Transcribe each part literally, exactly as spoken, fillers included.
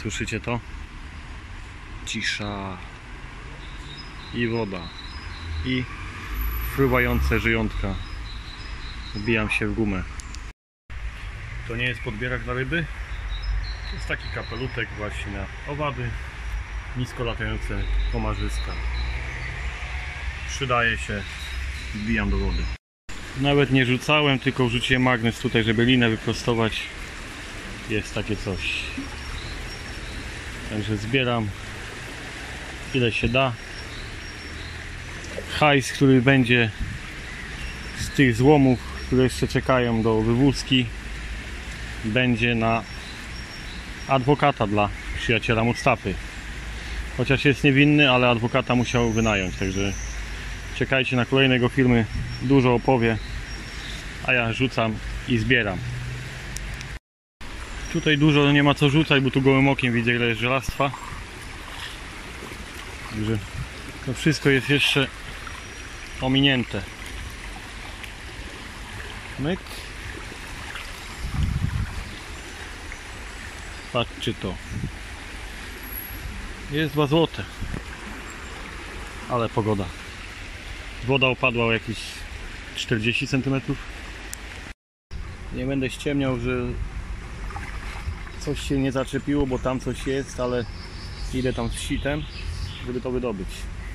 Słyszycie to? Cisza i woda i fruwające żyjątka. Wbijam się w gumę. To nie jest podbierak na ryby. To jest taki kapelutek właśnie na owady, nisko latające pomarzyska. Przydaje się, wbijam do wody. Nawet nie rzucałem, tylko wrzuciłem magnes tutaj, żeby linę wyprostować. Jest takie coś. Także zbieram ile się da. Hajs, który będzie z tych złomów, które jeszcze czekają do wywózki, będzie na adwokata dla przyjaciela Mustafy. Chociaż jest niewinny, ale adwokata musiał wynająć, także czekajcie na kolejne jego filmy, dużo opowie, a ja rzucam i zbieram. Tutaj dużo nie ma co rzucać, bo tu gołym okiem widzę, ile jest żelastwa. Także to wszystko jest jeszcze ominięte. Myk. Patrzcie to. Jest dwa złote. Ale pogoda. Woda opadła o jakieś czterdzieści centymetrów. Nie będę ściemniał, że coś się nie zaczepiło, bo tam coś jest, ale idę tam z sitem, żeby to wydobyć.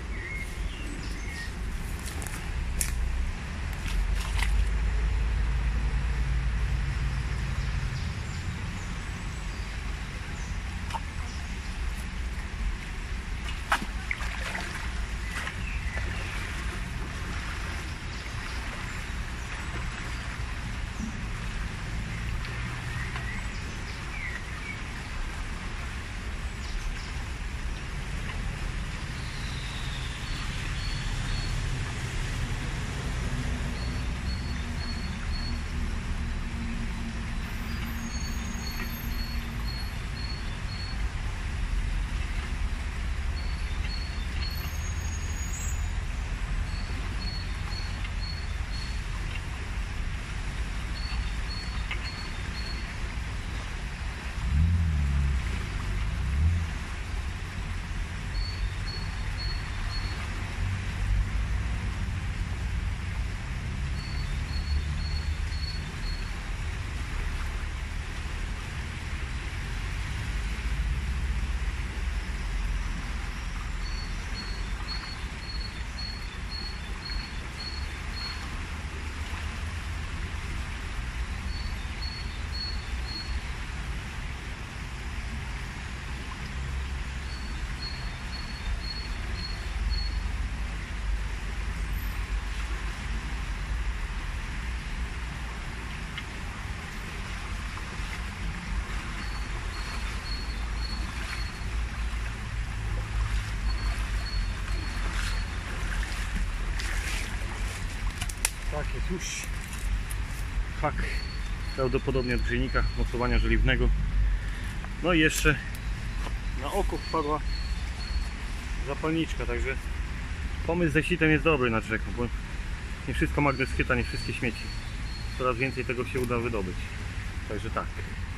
Tak jest już hak, prawdopodobnie od grzejnika mocowania żeliwnego. No i jeszcze na oko wpadła zapalniczka, także pomysł ze sitem jest dobry nad rzeką, bo nie wszystko magnes chyta, nie wszystkie śmieci. Coraz więcej tego się uda wydobyć. Także tak.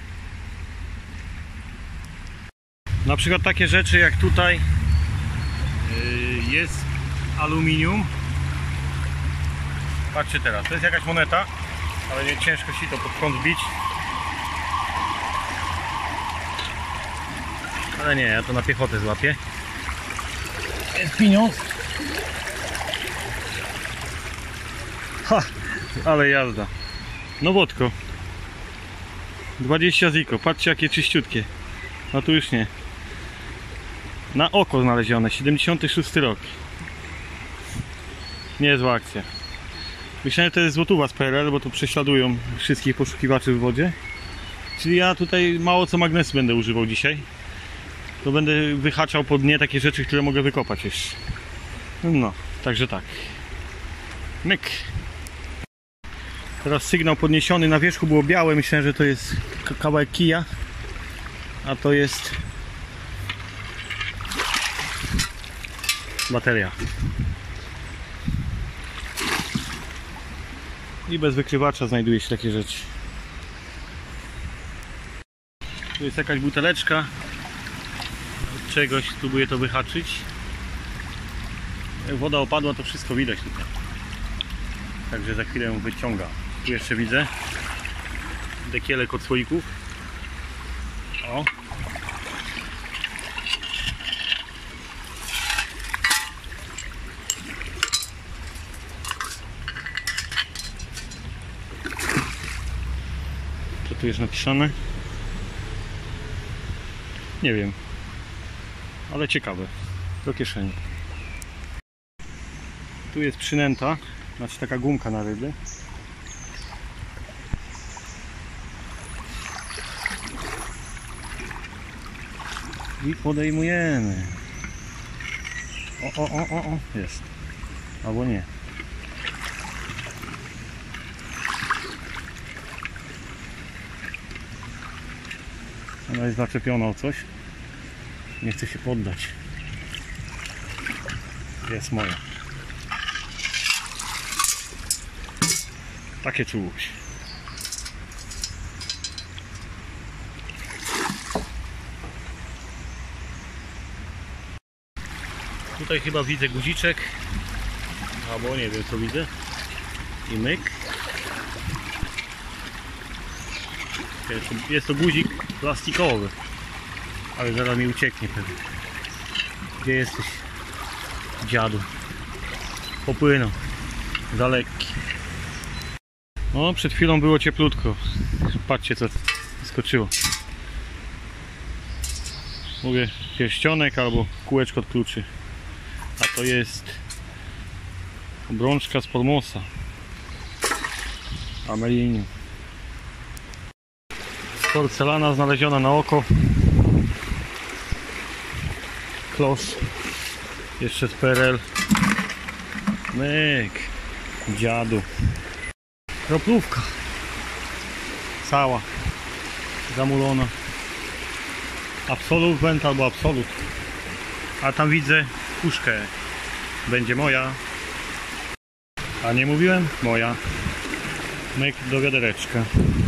Na przykład takie rzeczy jak tutaj yy, jest aluminium. Patrzcie teraz, to jest jakaś moneta, ale nie ciężko się to pod kąt bić. Ale nie, ja to na piechotę złapię. Jest pieniądz. Ha, ale jazda. Nowotko. dwadzieścia ziko, patrzcie jakie czyściutkie. No tu już nie. Na oko znalezione, siedemdziesiąty szósty rok. Niezła akcja. Myślałem, że to jest złotówa z P R L, bo to prześladują wszystkich poszukiwaczy w wodzie. Czyli ja tutaj mało co magnesu będę używał dzisiaj. To będę wyhaczał po dnie takie rzeczy, które mogę wykopać jeszcze. No, także tak. Myk. Teraz sygnał podniesiony, na wierzchu było białe, myślałem, że to jest kawałek kija. A to jest bateria. I bez wykrywacza znajduje się takie rzeczy. Tu jest jakaś buteleczka. czegoś, spróbuję to wyhaczyć. Jak woda opadła, to wszystko widać tutaj. Także za chwilę ją wyciąga. Tu jeszcze widzę dekielek od słoików. O. Co tu jest napisane? Nie wiem. Ale ciekawe. Do kieszeni. Tu jest przynęta, znaczy taka gumka na ryby. I podejmujemy. O, o, o, o, o, jest. Albo nie. Ona jest zaczepiona o coś. Nie chce się poddać. Jest moja. Takie czułość. Tutaj chyba widzę guziczek. Albo nie wiem co widzę. I myk. Jest to, jest to guzik plastikowy. Ale zaraz mi ucieknie pewnie. Gdzie jesteś, dziadu? Popłynął. Za lekki. No, przed chwilą było cieplutko. Patrzcie co skoczyło. Mówię, pierścionek albo kółeczko od kluczy. A to jest obrączka z Formosa. Amelinium. Porcelana znaleziona na oko. Klosz. Jeszcze z P R L. Myk. Dziadu. Kroplówka. Cała. Zamulona. Absolut węd albo absolut. A tam widzę puszkę. Będzie moja. A nie mówiłem? Moja. Myk do wiadereczka.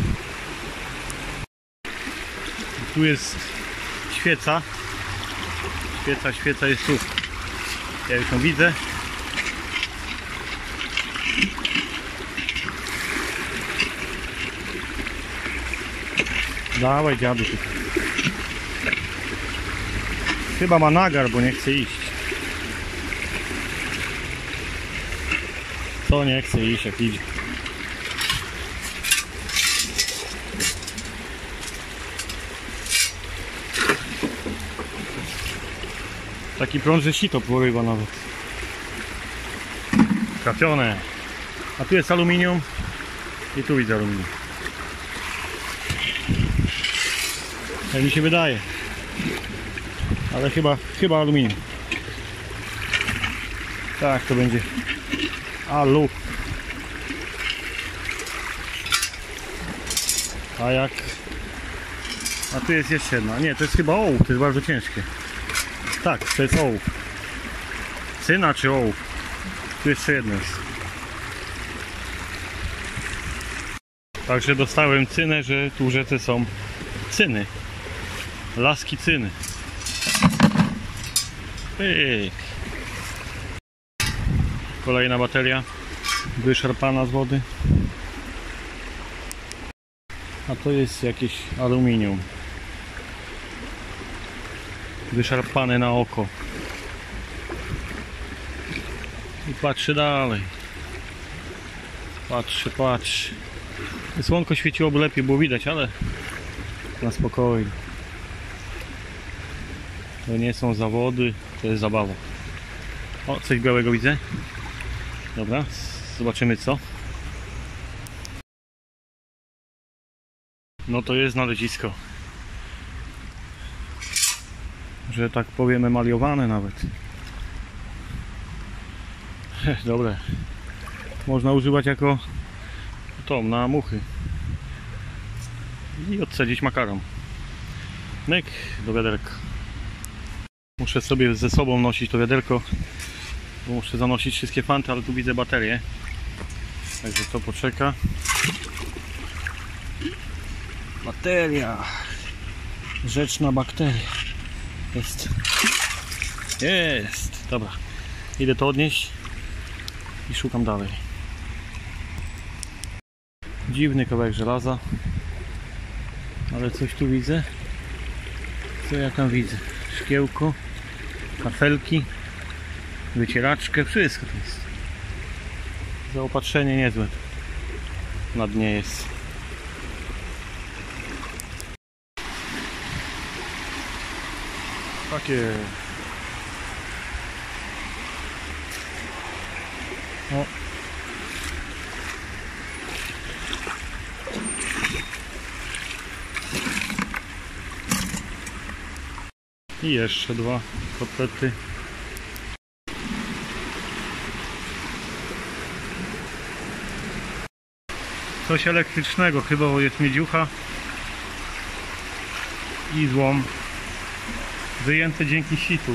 Tu jest świeca. Świeca, świeca jest tu. Ja już ją widzę. Dawaj dziadu tutaj. Chyba ma nagar, bo nie chce iść. To nie chce iść jak idzie. Taki prąd, że sito porywa nawet. Trafione. A tu jest aluminium. I tu widzę aluminium. Jak mi się wydaje. Ale chyba, chyba aluminium. Tak, to będzie alu. A jak... A tu jest jeszcze jedna. Nie, to jest chyba ołów. To jest bardzo ciężkie. Tak, to jest ołów. Cyna czy ołów? Tu jeszcze jedno jest. Także dostałem cynę, że tu w rzece są cyny. Laski cyny. Pyk. Kolejna bateria wyszarpana z wody. A to jest jakieś aluminium. Wyszarpane na oko. I patrzy dalej. Patrzy, patrzy. Słonko świeciłoby lepiej, było widać, ale na spokojnie. To nie są zawody, to jest zabawa. O, coś białego widzę. Dobra, zobaczymy co. No to jest znalezisko. Że tak powiem emaliowane nawet. Dobre. Można używać jako tą na muchy. I odcedzić makaron. Myk do wiaderka. Muszę sobie ze sobą nosić to wiaderko, bo muszę zanosić wszystkie fanty, ale tu widzę baterię. Także to poczeka. Bateria. Rzeczna bakteria. Jest. Jest. Dobra. Idę to odnieść i szukam dalej. Dziwny kawałek żelaza. Ale coś tu widzę. Co ja tam widzę? Szkiełko, kafelki, wycieraczkę, wszystko to jest. Zaopatrzenie niezłe na dnie jest. Takie. O. I jeszcze dwa kotlety. Coś elektrycznego chyba, bo jest miedziucha i złom wyjęte dzięki situ.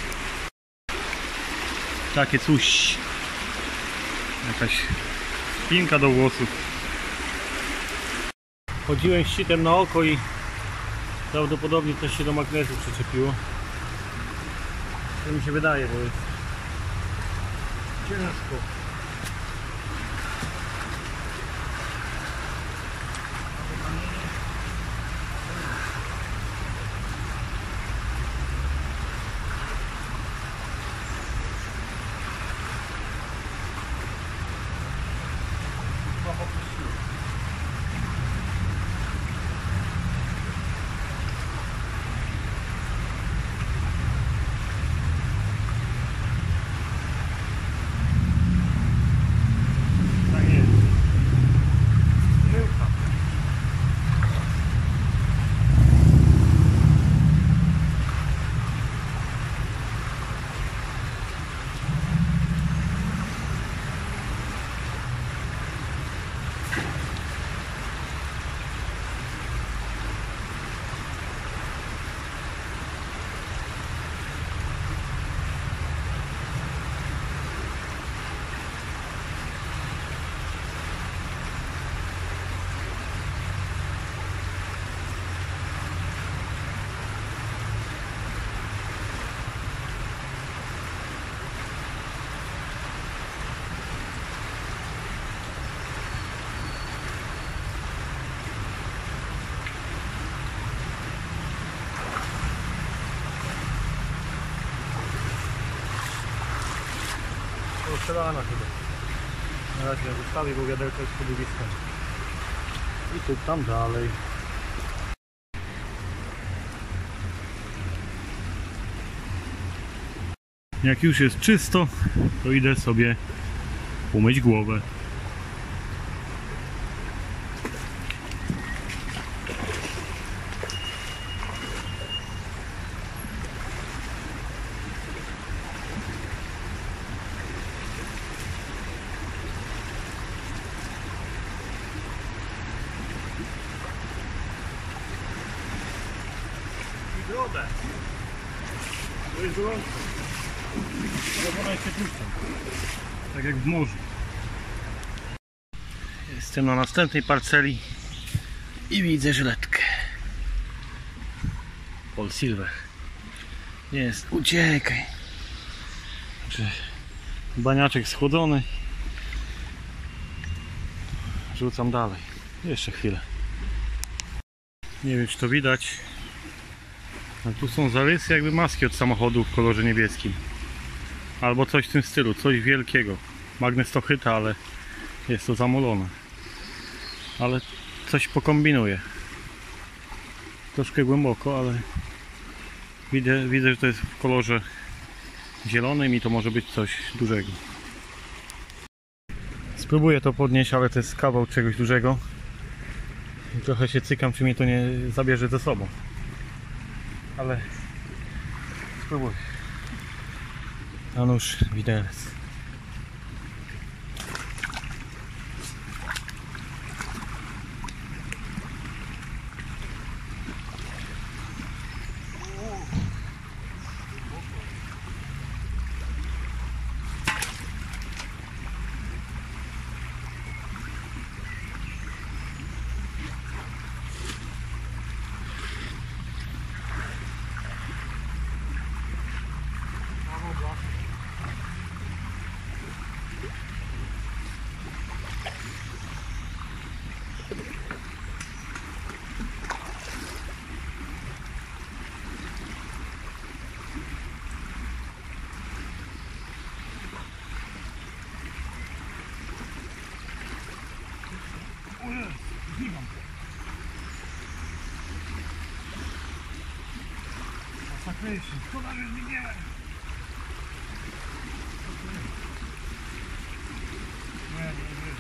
Takie coś. Jakaś spinka do włosów. Chodziłem sitem na oko i prawdopodobnie coś się do magnezu przyczepiło. To mi się wydaje, bo jest ciężko. Strzelana chyba. Na razie ja zostawię, bo wiaderko jest po drugiej stronie. I tu tam dalej. Jak już jest czysto, to idę sobie umyć głowę. Brodę. To jest gorąco. Ale woda jest ciepłuszcza. Tak jak w morzu. Jestem na następnej parceli i widzę żyletkę. Paul Silver. Jest, uciekaj. Także baniaczek schłodzony. Rzucam dalej. Jeszcze chwilę. Nie wiem, czy to widać. A tu są zarysy jakby maski od samochodu w kolorze niebieskim. Albo coś w tym stylu, coś wielkiego. Magnes to chyta, ale jest to zamolone. Ale coś pokombinuję. Troszkę głęboko, ale widzę, widzę, że to jest w kolorze zielonym i to może być coś dużego. Spróbuję to podnieść, ale to jest kawał czegoś dużego. I trochę się cykam, czy mnie to nie zabierze ze sobą. Ale spróbuję. A nóż widelec. Masakrycznie. Szkoda, że zginęłem. Nie, nie, nie.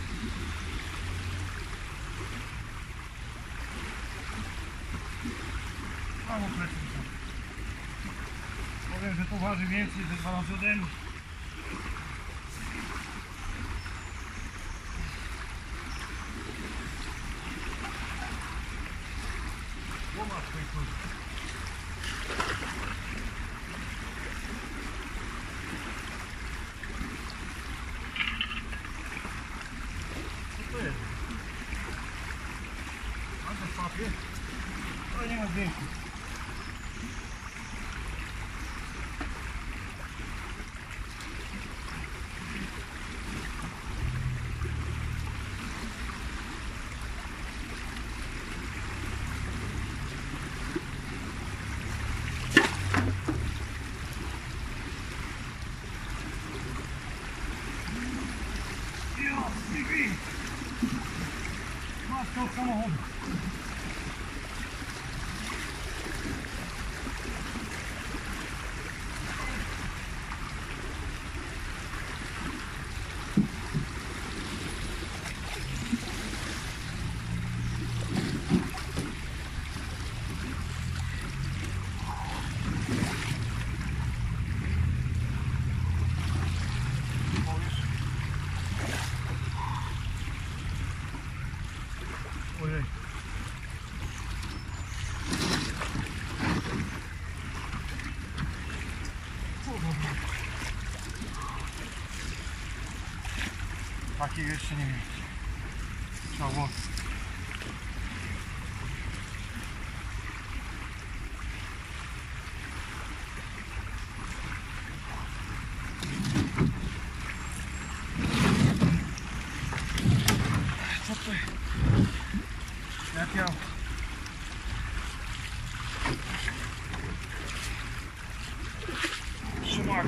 Mało plecy są. Powiem, że to waży więcej ze dwa razy ode mnie. Co to jest? A to papier? Ale nie ma dźwięku. Maska od samochodu. Ojej. Takiej jeszcze nie mieć. Trzeba było. Co to jest? Jak ja? Szmak.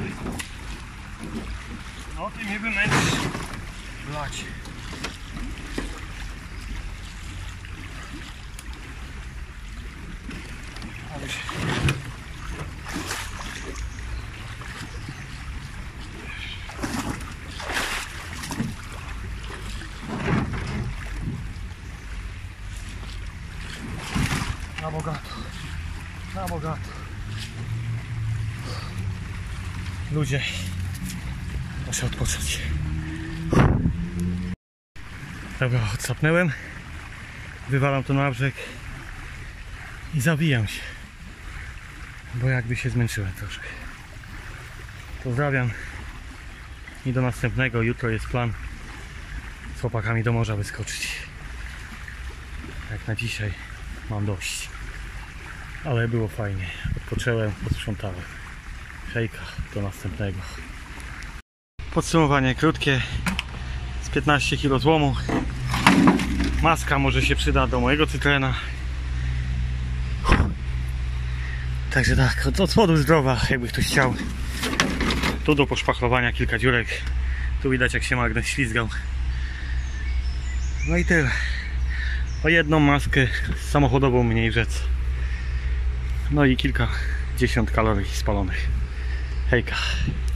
No ty mnie wymęczysz. Blać. Ale się... Na bogato. Na bogato. Ludzie, muszę odpocząć. Dobra, odsapnęłem. Wywalam to na brzeg i zawijam się, bo jakby się zmęczyłem troszkę. Pozdrawiam i do następnego. Jutro jest plan z chłopakami do morza wyskoczyć. Jak na dzisiaj mam dość, ale było fajnie. Odpocząłem, posprzątałem. Hejka, do następnego. Podsumowanie krótkie. Z piętnaście kilo złomu. Maska może się przyda do mojego Cytrena. Także tak, od spodu zdrowa, jakby ktoś chciał. Tu do poszpachlowania kilka dziurek. Tu widać, jak się magnes ślizgał. No i tyle. O jedną maskę samochodową mniej rzec. No i kilka dziesiąt kalorii spalonych. Hejka.